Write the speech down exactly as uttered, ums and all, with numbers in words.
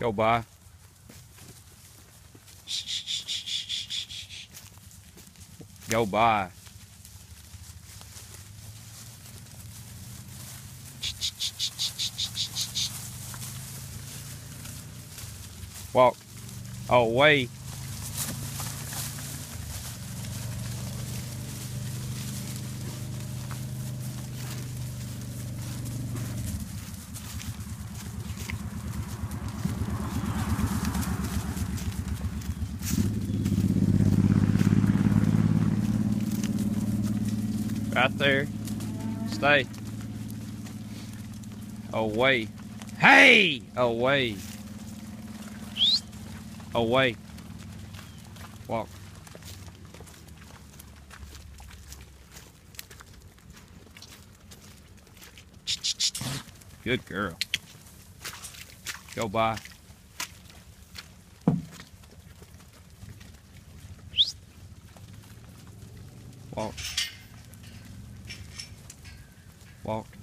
Go by. Go by. Walk away. Right there. Stay. Away. Hey! Away. Away. Walk. Good girl. Go by. Walk. Walk.